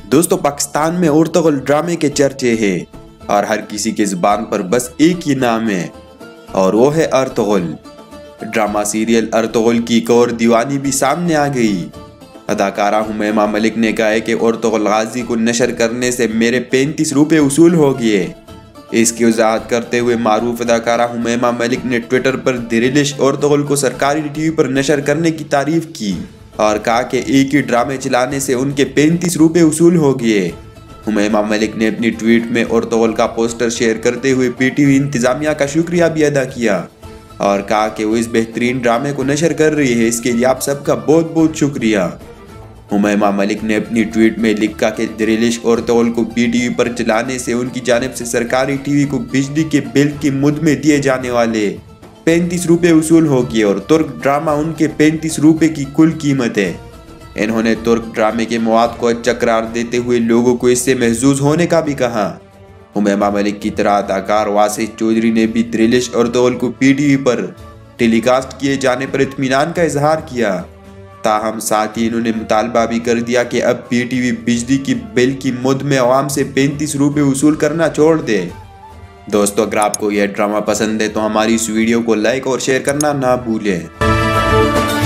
दोस्तों पाकिस्तान में अर्तुगरुल ड्रामे के चर्चे हैं और हर किसी की जुबान पर बस एक ही नाम है और वो है अर्तुगरुल। ड्रामा सीरियल अर्तुगरुल की एक और दीवानी भी सामने आ गई। अदाकारा हुमैमा मलिक ने कहा है कि अर्तुगरुल गाजी को नशर करने से मेरे 35 रुपये वसूल हो गए। इसकी वजाहत करते हुए मारूफ अदाकारा हुमैमा मलिक ने ट्विटर पर दिरिलिश अर्तुगरुल को सरकारी टीवी पर नशर करने की तारीफ की और कहा कि एक ही ड्रामे चलाने से उनके 35 रुपये वसूल हो गए। हुमैमा मलिक ने अपनी ट्वीट में अर्तुगरुल का पोस्टर शेयर करते हुए पीटीवी इंतजामिया का शुक्रिया भी अदा किया और कहा कि वो इस बेहतरीन ड्रामे को नशर कर रही है, इसके लिए आप सबका बहुत बहुत शुक्रिया। हुमैमा मलिक ने अपनी ट्वीट में लिखा कि दिरिलिश अर्तुगरुल को पीटीवी पर चलाने से उनकी जानिब से सरकारी टीवी को बिजली के बिल की मुद में दिए जाने वाले 35 रुपये वसूल हो गए और तुर्क ड्रामा उनके 35 रुपये की कुल कीमत है। इन्होंने तुर्क ड्रामे के मवाद को अच्छा करार देते हुए लोगों को इससे महजूज होने का भी कहा। हुमैमा मलिक की तरह अदाकार वासिफ चौधरी ने भी दिरिलिश अर्तुगरुल को पीटीवी पर टेलीकास्ट किए जाने पर इत्मीनान का इजहार किया। ताहम साथ ही इन्होंने मुतालबा भी कर दिया कि अब पीटीवी बिजली की बिल की मुद में आवाम से 35 रुपये वसूल करना छोड़ दे। दोस्तों अगर आपको यह ड्रामा पसंद है तो हमारी इस वीडियो को लाइक और शेयर करना ना भूलें।